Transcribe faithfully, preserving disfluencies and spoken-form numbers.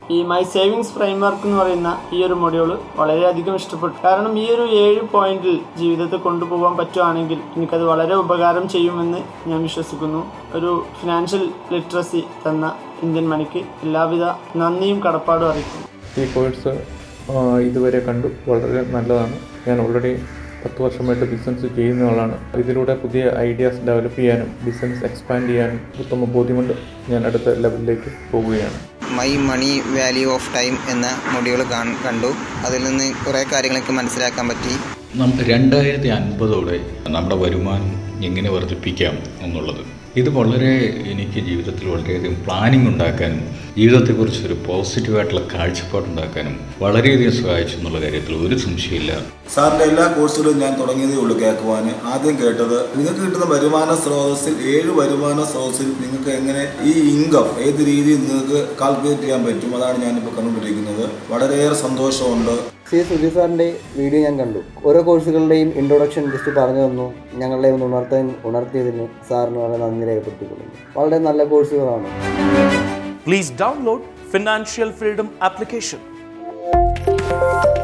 ഈ my savings framework എന്ന് പറയുന്ന ഈ ഒരു മൊഡ്യൂൾ വളരെയധികം ഇഷ്ടപ്പെട്ടു. കാരണം ഈ ഒരു ഏഴ് പോയിന്റിൽ ജീവിതത്തെ കൊണ്ടുപോകാൻ പറ്റുകയാണെങ്കിൽ എനിക്കത് വളരെ ഉപകാരം ചെയ്യുമെന്ന് ഞാൻ വിശ്വസിക്കുന്നു. ഒരു ഫിനാൻഷ്യൽ ലിറ്ററസി തന്ന ഇന്ത്യൻ മണിക്ക് എല്ലാവിധ നന്ദിയും കടപ്പാടും അറിയിക്കുന്നു. ഈ കോഴ്സ് ഇതുവരെ കണ്ടു, വളരെ നല്ലതാണ്. ഞാൻ ഓൾറെഡി പത്ത് വർഷമായിട്ട് ബിസിനസ് ചെയ്യുന്ന ആളാണ്. ഇതിലൂടെ പുതിയ ഐഡിയാസ് ഡെവലപ്പ് ചെയ്യാനും ബിസിനസ് എക്സ്പാൻഡ് ചെയ്യാനും ഉത്തമ ബോധ്യമുണ്ട്. ഞാൻ അടുത്ത ലെവലിലേക്ക് പോവുകയാണ്. My money value of time എന്ന മൊഡ്യൂൾ കണ്ടു. അതിൽ നിന്ന് കുറേ കാര്യങ്ങളൊക്കെ മനസ്സിലാക്കാൻ പറ്റി. നമുക്ക് രണ്ടായിരത്തി അൻപതോടെ നമ്മുടെ വരുമാനം എങ്ങനെ വർദ്ധിപ്പിക്കാം എന്നുള്ളത് ഇത് വളരെ എനിക്ക് ജീവിതത്തിൽ വളരെയധികം പ്ലാനിങ് ഉണ്ടാക്കാനും ജീവിതത്തെക്കുറിച്ചൊരു പോസിറ്റീവായിട്ടുള്ള കാഴ്ചപ്പാടുണ്ടാക്കാനും വളരെയധികം സഹായിച്ചു എന്നുള്ള കാര്യത്തിൽ ഒരു സംശയമില്ല. സാറിൻ്റെ എല്ലാ കോഴ്സുകളും ഞാൻ തുടങ്ങിയതേ ഉള്ളൂ കേൾക്കുവാൻ. ആദ്യം കേട്ടത് നിങ്ങൾക്ക് കിട്ടുന്ന വരുമാന സ്രോതസ്സിൽ ഏഴ് വരുമാന സ്രോതസ്സിൽ നിങ്ങൾക്ക് എങ്ങനെ ഈ ഇൻകം ഏത് രീതിയിൽ നിങ്ങൾക്ക് കാൽക്കുലേറ്റ് ചെയ്യാൻ പറ്റും, അതാണ് ഞാനിപ്പോൾ കണ്ടുകൊണ്ടിരിക്കുന്നത്. വളരെയേറെ സന്തോഷമുണ്ട്. സി സുജി സാറിൻ്റെ വീഡിയോ ഞാൻ കണ്ടു. ഓരോ കോഴ്സുകളുടെയും ഇൻട്രൊഡക്ഷൻ ജസ്റ്റ് പറഞ്ഞു തന്നു. ഞങ്ങളെ ഒന്ന് ഉണർത്താൻ ഉണർത്തിയതിന് സാറിന് വളരെ നന്ദി രേഖപ്പെടുത്തിക്കൊള്ളുന്നു. വളരെ നല്ല കോഴ്സുകളാണ്. Please download Financial Freedom application.